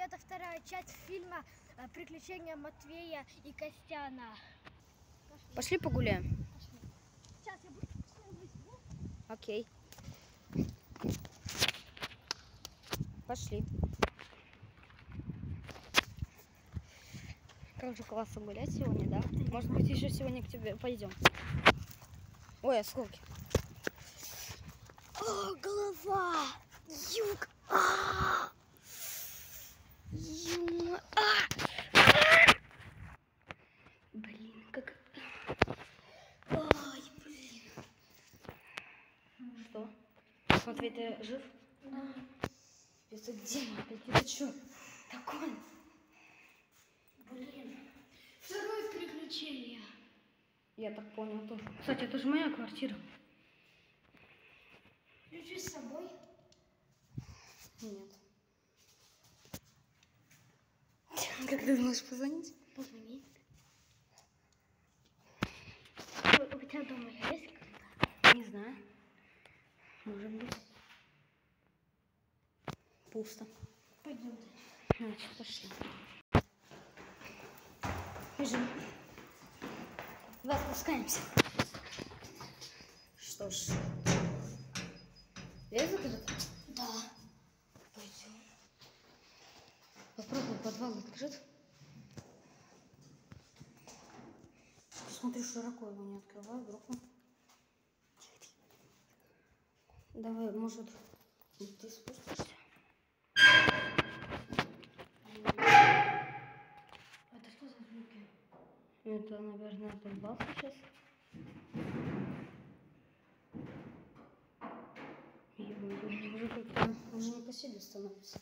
это вторая часть фильма «Приключения Матвея и Костяна». Пошли погуляем. Пошли. Сейчас я буду возьму. Окей. Пошли. Как же классно гулять сегодня, да? Может быть, еще сегодня к тебе пойдем. Ой, осколки. О, голова! Юг! Блин, как... Ой, блин. Что? Матвей, ты жив? Да. Это где опять? Это что такое? Блин. Второе приключение. Я так понял тоже. Кстати, это же моя квартира. Ключи с собой? Нет. Как ты думаешь позвонить? Позвони. У тебя дома есть кто-то? Не знаю. Может быть. Пусто. Пойдем. Значит, пошли. Бежим. Давай спускаемся. Что ж. Лезут этот? Да. Пойдем. Попробуй подвал открыть. Смотри, широко его не открывай, вдруг он. Давай, может, ты спустишься? Это что за звуки? Это, наверное, подвал сейчас. Уже как-то уже не по себе становится.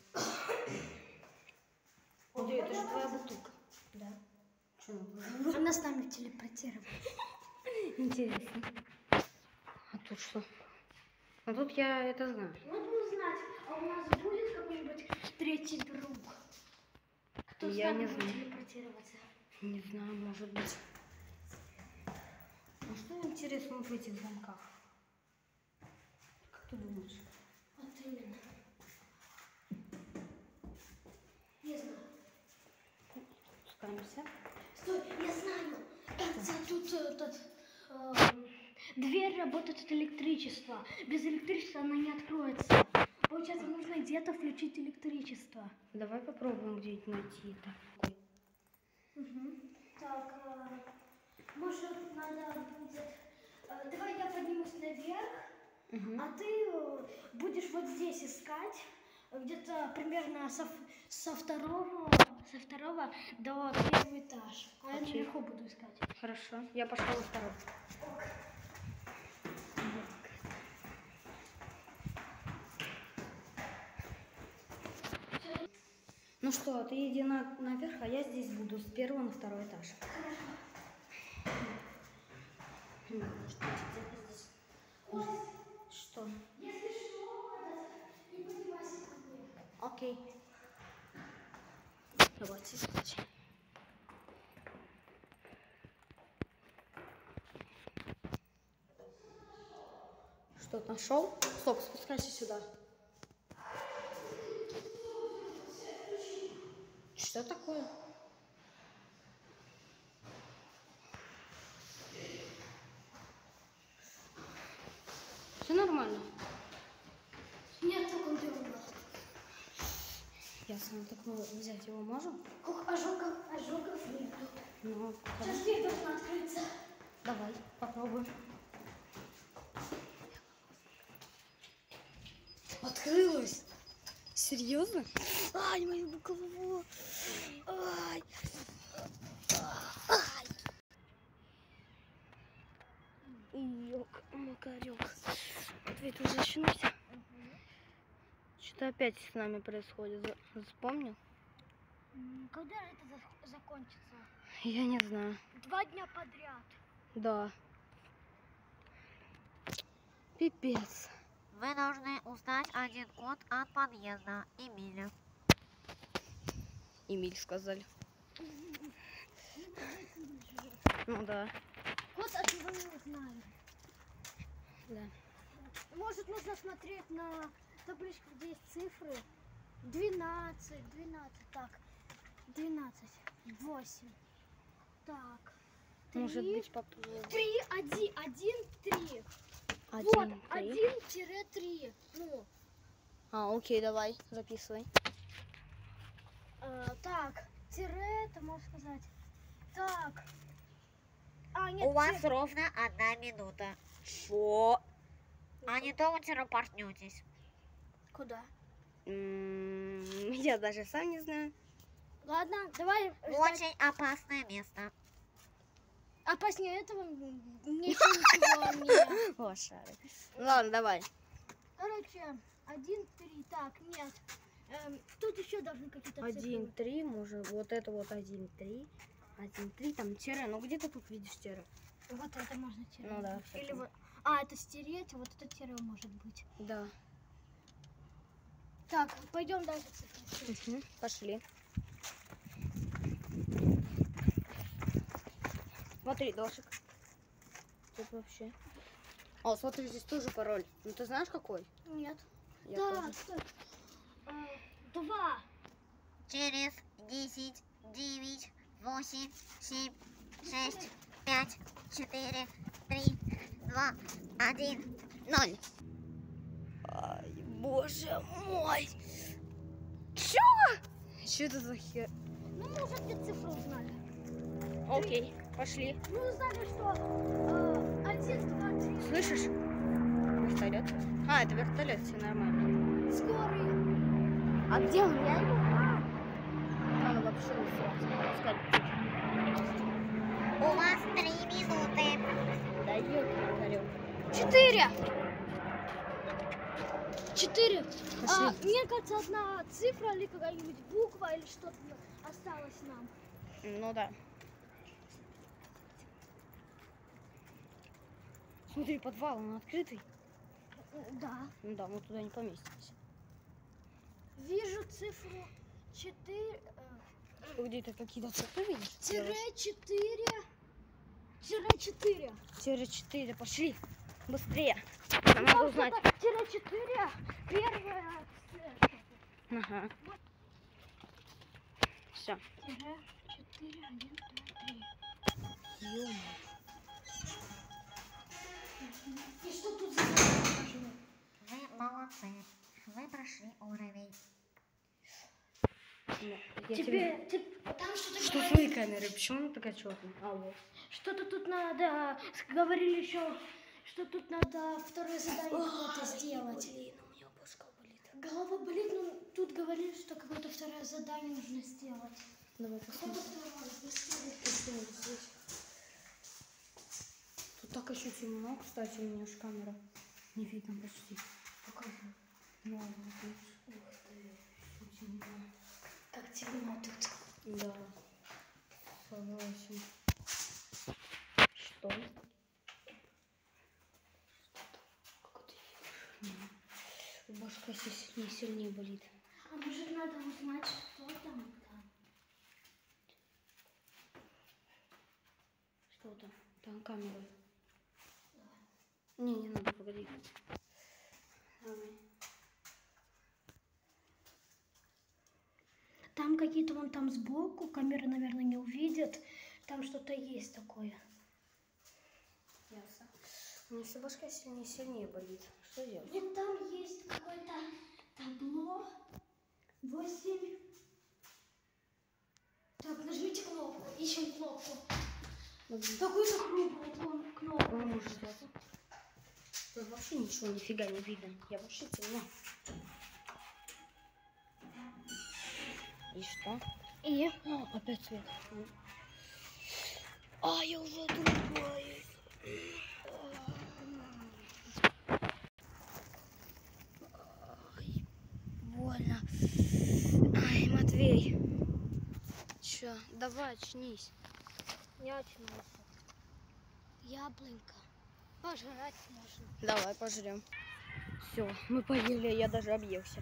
Смотри, это же твоя бутылка. Да. Что? Она с нами телепортировала. Интересно. А тут что? А тут я это знаю. Вот бы узнать, а у нас будет какой-нибудь третий друг? Кто Я с нами не будет знаю. телепортироваться? Не знаю, может быть. А что интересно в этих замках? Как ты думаешь? Вот именно. Не знаю. Спускаемся. Стой, я знаю. Тут дверь работает от электричества. Без электричества она не откроется. Получается, нужно где-то включить электричество. Давай попробуем где-нибудь найти это. Угу. Так, может, надо будет... давай я поднимусь наверх, а ты будешь вот здесь искать, где-то примерно со второго до первого этажа. А я наверху буду искать. Хорошо, я пошла во второй. Ну что, ты иди наверх, а я здесь буду с первого на второй этаж. Может быть, где-то здесь. Что? Если что, не поднимайся ко мне. Окей. Давайте искать. Что, нашел? Стоп, спускайся сюда. Что такое? Все нормально? Нет, так он дернул. Ясно, так мы взять его можем? Ожогов нету. Ну, Сейчас дверь должна открыться. давай, попробуем. Открылась? Серьезно? Ай, мою голову. Ай. Ай. Ёк-макарёк. Матвей, ты уже очнулся? Что-то опять с нами происходит. Вспомнил? Когда же это закончится? Я не знаю. 2 дня подряд. Да. Пипец. Вы должны узнать один код от подъезда Эмиля. Эмиль сказали. Ну да. Вот от него не узнали. Да. Может, нужно смотреть на табличку, где есть цифры. 12, 12, так. 12, 8. Так. Может 3, быть попробуем. 3, 1, 3. Один, Вот, три. 1-3. Ну, Окей, давай, записывай. так, тире, это можно сказать. Так. Нет, У вас ровно 1 минута. Шо? А не то вы терапортнетесь. Куда? Я даже сам не знаю. Ладно, давай. В очень опасное место. Опаснее этого ничего не. Лошары. Ладно, давай. Короче, 1-3. Так, нет. Тут еще должны какие-то цифры. 1-3, может, вот это вот 1-3. 1-3, там тире. Ну где ты тут видишь тире? Вот это можно тире. Ну да, Или всё. вот. Это стереть, вот это тире может быть. Да. Так, пойдем дальше цифры. Пошли. Смотри, дошик. Тут вообще. Смотри, здесь тоже пароль. Ну ты знаешь какой? Нет. Я Так, тоже. стой. 2. Через 10, 9, 8, 7, 6, 5, 4, 3, 2, 1. 0. Ай, боже мой. Чё? Что это за хер? Ну, мы уже 2 цифры узнали. Окей, пошли. Мы узнали, что 1, 2, 3. Слышишь? Вертолет. Это вертолет, все нормально. Скорый. А где он? Я его. Надо вообще не срать. У вас 3 минуты. Да ёлки-макарёк. 4. 4. Пошли. Мне кажется, одна цифра или какая-нибудь буква или что-то осталось нам. Ну да. Смотри, подвал, он открытый. Да. Ну да, мы туда не поместимся. Вижу цифру 4. Где-то какие-то цифры видишь? Тире 4. Тире 4. Тире 4, пошли. Быстрее. Ну, Надо узнать. Тире 4. Первая. Ага. Все. Тире 4, 1, 2, 3. Ё-моё. И что тут за задание? Вы молодцы. Вы прошли уровень. Там что-то Что говорили. твои камеры? Почему она такая черная? Вот. Что-то тут надо. Говорили еще, что тут надо второе задание какое-то сделать. Блин, у меня башка болит. Голова болит, но тут говорили, что какое-то второе задание нужно сделать. Давай Что-то посмотрим. второе. Быстрее. Тут так еще темно, кстати, у меня же камера. Не видно почти. Покажи. Ну, вот здесь. Ух ты, всё темно. Как темно тут. Да, согласен. Что? Как ты видишь? Башка сильнее болит. А может надо узнать, что там? Что там? Там камера. Не надо, погоди. Давай. Там какие-то вон там сбоку, камера, наверное, не увидит. Там что-то есть такое. Ясно. У меня вся башка сильнее болит. Что делать? Вот там есть какое-то табло. 8. Так, нажмите кнопку. Ищем кнопку. Какую-то круглую кнопку. Вообще ничего, нифига не видно. Я вообще темно. И что? И? Опять свет. Я уже отрубаюсь. Больно. Ай, Матвей. Чё, давай, очнись. Я очнулся. Яблонька. Пожрать можно. Давай, пожрем. Все, мы поели, я даже объелся.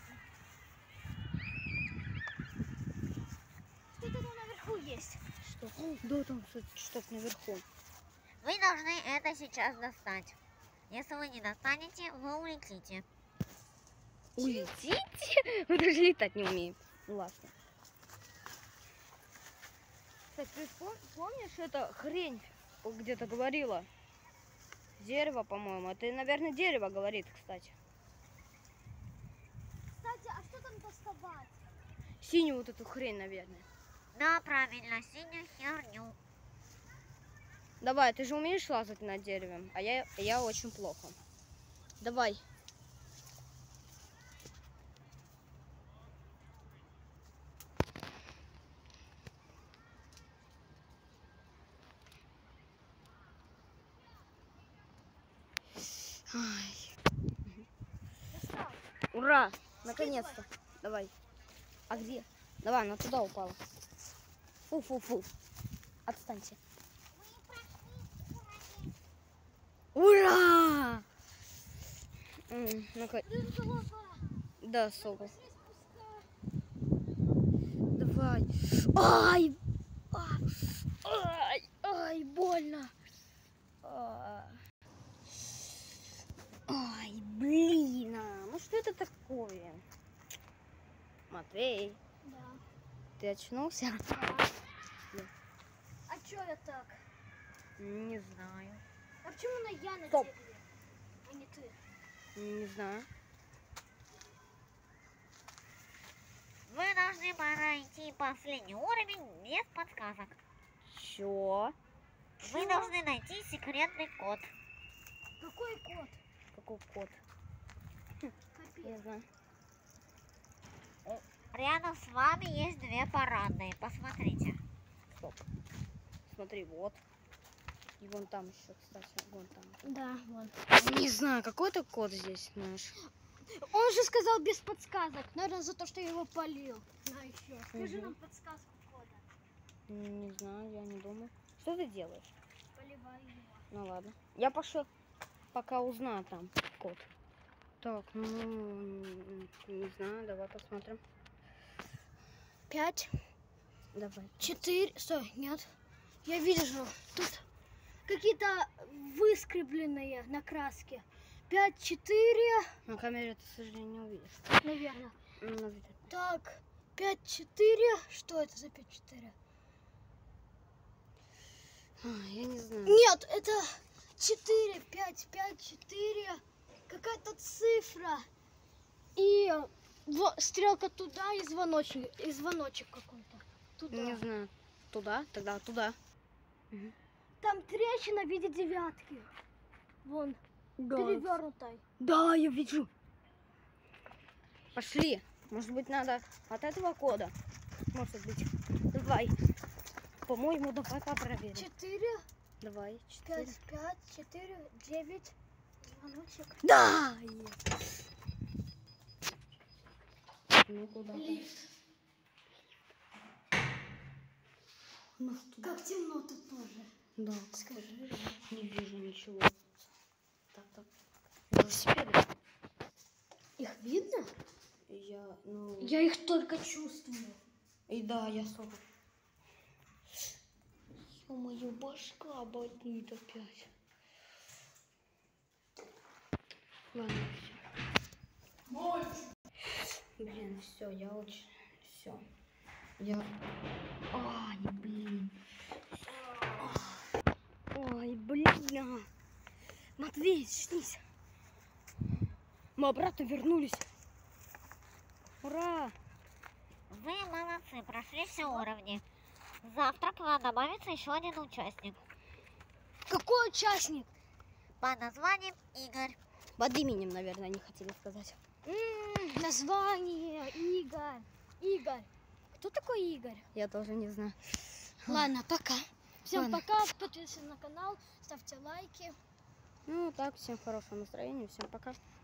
Что-то там наверху есть. Что? Да, там что-то наверху. Вы должны это сейчас достать. Если вы не достанете, вы улетите. Улетите? Мы даже летать не умеем. Ну ладно. Кстати, ты помнишь, эта хрень где-то говорила? Дерево, по-моему. Это, наверное, дерево говорит, кстати. Кстати, а что там доставать? Синюю вот эту хрень, наверное. Да, правильно, синюю херню. Давай, ты же умеешь лазать над деревом, а я очень плохо. Давай. Ай. Достал. Ура! Наконец-то. Давай. А где? Давай, она туда упала. Фу-фу-фу. Отстаньте. Ура! Ну-ка. Да, Сова. Давай. Ай! Ай! Ай, больно. Ай, блин. Ну что это такое? Матвей, Да. ты очнулся? А чё я так? Не знаю. А почему на я на Стоп. дереве, а не ты? Не знаю. Вы должны пройти последний уровень без подсказок. Чё? Вы должны найти секретный код. Какой кот? Какой кот? Не Капец. знаю. Рядом с вами есть две парадные. Посмотрите. Стоп. Смотри, вот. И вон там еще, кстати, вон там. Да, вон. Не знаю, какой-то кот здесь, знаешь. Он же сказал без подсказок. Наверное, за то, что я его полил. На еще. Скажи Мгм. нам подсказку кода. Не знаю, я не думаю. Что ты делаешь? Поливай его. Ну ладно. Я пошел, пока узнаю там код. Так, ну, не знаю, давай посмотрим. 5, Давай. 4. Стой, нет. Я вижу. Тут какие-то выскребленные на краске. 5, 4. На камере ты, к сожалению, не увидишь. Наверное. Ну, Так, 5, 4. Что это за 5, 4? я не знаю. Нет, это 4, 5, 5, 4. Какая-то цифра. И стрелка туда и звоночек какой-то. Туда. Не знаю. Туда? Тогда туда. Там трещина в виде девятки. Вон, перевернутой. Да, я вижу. Пошли. Может быть, надо от этого кода. Может быть. Давай. По-моему, давай проверим. 4, Давай. 4. 5, 5, 4, 9. Звоночек. Да! Ну, куда там? Лифт. Как темно тут тоже. Да, Скажи. не вижу ничего. Так, так. Велосипеды. Их видно? Ну... Я их только чувствую. И да, я слышу. Ё-моё, башка болит опять. Ладно, все. Блин, все, я очень... Все. Я... Ай, блин. Ой, блин. Матвей, снись. Мы обратно вернулись. Ура! Вы молодцы, прошли все уровни. Завтра к вам добавится еще один участник. Какой участник? Под названием Игорь. Под именем, наверное, они хотели сказать. Название Игорь. Игорь. Кто такой Игорь? Я тоже не знаю. Ладно, пока. Всем Ладно. пока. Подписывайтесь на канал, ставьте лайки. Ну, так, всем хорошего настроения, всем пока.